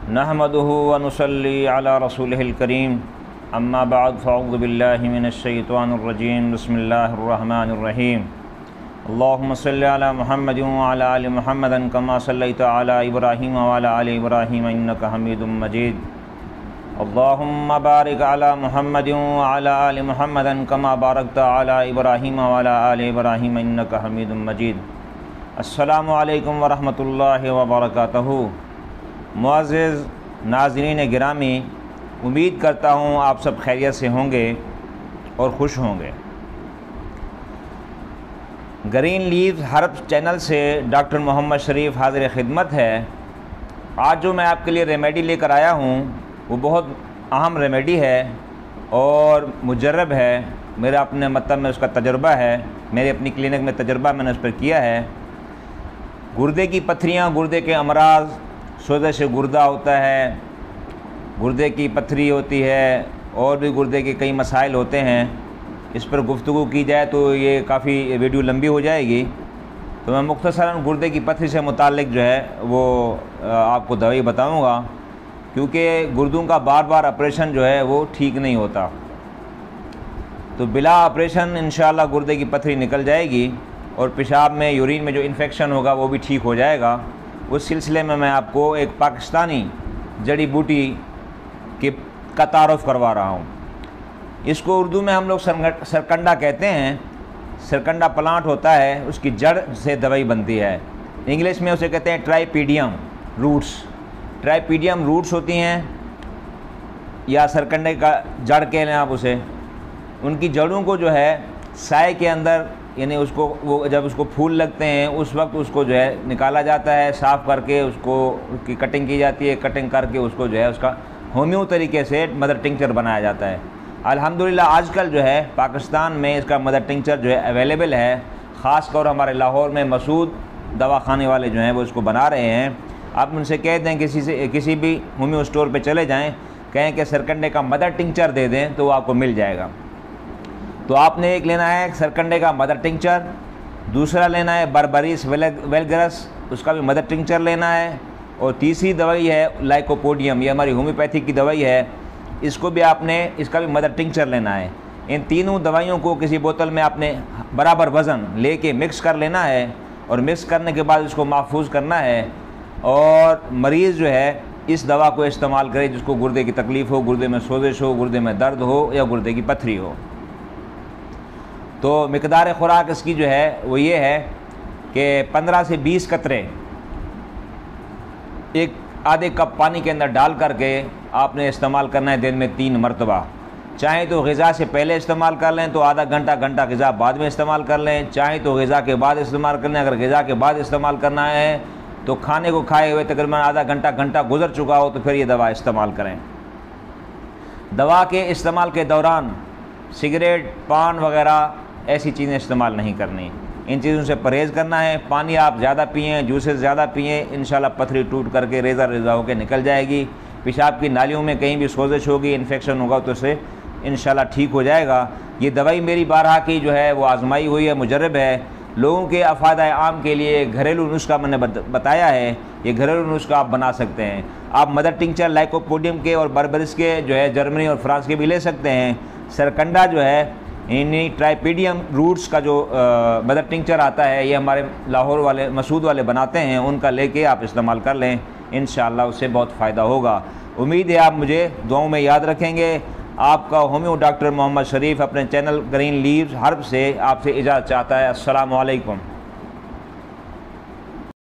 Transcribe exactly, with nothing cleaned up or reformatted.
नहमदुहु व नुसल्ली अला रसूलिहिल करीम अम्मा बाद फ़अऊज़ु बिल्लाहि मिनश्शैतानिर रजीम बिस्मिल्लाहिर रहमानिर रहीम अल्लाहुम्मा सल्लि अला मुहम्मदिन व अला आलि मुहम्मदिन कमा सल्लैता अला इब्राहीम व अला आलि इब्राहीम इन्नका हमीदुम मजीद। अल्लाहुम्मा बारिक अला मुहम्मदिन व अला आलि मुहम्मदिन कमा बारकता अला इब्राहीम व अला आलि इब्राहीम इन्नका हमीदुम मजीद। अस्सलामु अलैकुम व रहमतुल्लाहि व बरकातहू। मुअज़्ज़िज़ नाज़रीन गिरामी, उम्मीद करता हूँ आप सब खैरियत से होंगे और खुश होंगे। ग्रीन लीव्स हर्ब्स चैनल से डॉक्टर मोहम्मद शरीफ हाज़िर खिदमत है। आज जो मैं आपके लिए रेमेडी लेकर आया हूँ वो बहुत अहम रेमेडी है और मुजर्रब है। मेरा अपने मतलब में उसका तजुर्बा है, मेरे अपनी क्लिनिक में तजुर्बा मैंने उस पर किया है। गुर्दे की पथरियाँ, गुर्दे के अमराज, सोजश गुर्दा होता है, गुर्दे की पथरी होती है और भी गुर्दे के कई मसाइल होते हैं। इस पर गुफ्तगू की जाए तो ये काफ़ी वीडियो लंबी हो जाएगी, तो मैं मुख्तसरन गुर्दे की पथरी से मुताल्लिक़ जो है वो आपको दवाई बताऊंगा, क्योंकि गुर्दों का बार बार ऑपरेशन जो है वो ठीक नहीं होता। तो बिला ऑपरेशन इंशाअल्लाह गुर्दे की पथरी निकल जाएगी और पेशाब में, यूरिन में जो इन्फेक्शन होगा वो भी ठीक हो जाएगा। उस सिलसिले में मैं आपको एक पाकिस्तानी जड़ी बूटी के का तारुफ़ करवा रहा हूँ। इसको उर्दू में हम लोग सरकंडा कहते हैं। सरकंडा प्लांट होता है, उसकी जड़ से दवाई बनती है। इंग्लिश में उसे कहते हैं ट्राइपीडियम रूट्स। ट्राइपीडियम रूट्स होती हैं या सरकंडे का जड़ कह लें आप उसे। उनकी जड़ों को जो है साए के अंदर, यानी उसको वो जब उसको फूल लगते हैं उस वक्त उसको जो है निकाला जाता है, साफ़ करके उसको उसकी कटिंग की जाती है। कटिंग करके उसको जो है उसका होम्यो तरीके से मदर टिंचर बनाया जाता है। अल्हम्दुलिल्लाह आजकल जो है पाकिस्तान में इसका मदर टिंचर जो है अवेलेबल है। ख़ास तौर हमारे लाहौर में मसूद दवाखाने वाले जो हैं वो इसको बना रहे हैं। आप उनसे कह दें, किसी से किसी भी होम्यो स्टोर पे चले जाएं, कहें कि सरकंडे का मदर टिंचर दे दें तो वो आपको मिल जाएगा। तो आपने एक लेना है सरकंडे का मदर टिंचर, दूसरा लेना है बर्बरीस वेलगरस, उसका भी मदर टिंचर लेना है, और तीसरी दवाई है लाइकोपोडियम, ये हमारी होम्योपैथी की दवाई है। इसको भी आपने, इसका भी मदर टिंचर लेना है। इन तीनों दवाइयों को किसी बोतल में आपने बराबर वज़न लेके मिक्स कर लेना है और मिक्स करने के बाद इसको महफूज करना है। और मरीज़ जो है इस दवा को इस्तेमाल करे जिसको गुर्दे की तकलीफ़ हो, गुर्दे में सोजिश हो, गुर्दे में दर्द हो या गुर्दे की पथरी हो। तो मिकदार ख़ुराक इसकी जो है वो ये है कि पंद्रह से बीस कतरे एक आधे कप पानी के अंदर डाल करके आपने इस्तेमाल करना है दिन में तीन मरतबा। चाहे तो ग़िज़ा से पहले इस्तेमाल कर लें तो आधा घंटा घंटा ग़िज़ा बाद में इस्तेमाल कर लें, चाहे तो ग़िज़ा के बाद इस्तेमाल कर लें। अगर ग़िज़ा के बाद इस्तेमाल करना है तो खाने को खाए हुए तकरीबन आधा घंटा घंटा गुजर चुका हो तो फिर ये दवा इस्तेमाल करें। दवा के इस्तेमाल के दौरान सिगरेट, पान वगैरह ऐसी चीज़ें इस्तेमाल नहीं करनी, इन चीज़ों से परहेज़ करना है। पानी आप ज़्यादा पिएँ, जूसेस ज़्यादा पिएँ, इंशाल्लाह पथरी टूट करके रेज़ा रेज़ा होकर निकल जाएगी। पेशाब की नालियों में कहीं भी सोजिश होगी, इन्फेक्शन होगा तो उसे इंशाल्लाह ठीक हो जाएगा। ये दवाई मेरी बारहा की जो है वो आजमाई हुई है, मुजर्रब है। लोगों के अफ़ादा आम के लिए घरेलू नुस्खा मैंने बताया है, ये घरेलू नुस्खा आप बना सकते हैं। आप मदर टिंचर लाइकोपोडियम के और बर्बरिस के जो है जर्मनी और फ्रांस के भी ले सकते हैं। सरकंडा जो है, इन्हीं ट्राइपीडियम रूट्स का जो आ, मदर टिंचर आता है, ये हमारे लाहौर वाले, मसूद वाले बनाते हैं, उनका लेके आप इस्तेमाल कर लें, इंशाअल्लाह उससे बहुत फ़ायदा होगा। उम्मीद है आप मुझे दुआओं में याद रखेंगे। आपका होम्यो डॉक्टर मोहम्मद शरीफ अपने चैनल ग्रीन लीव्स हर्ब से आपसे इजाज़त चाहता है। अस्सलामु अलैकुम।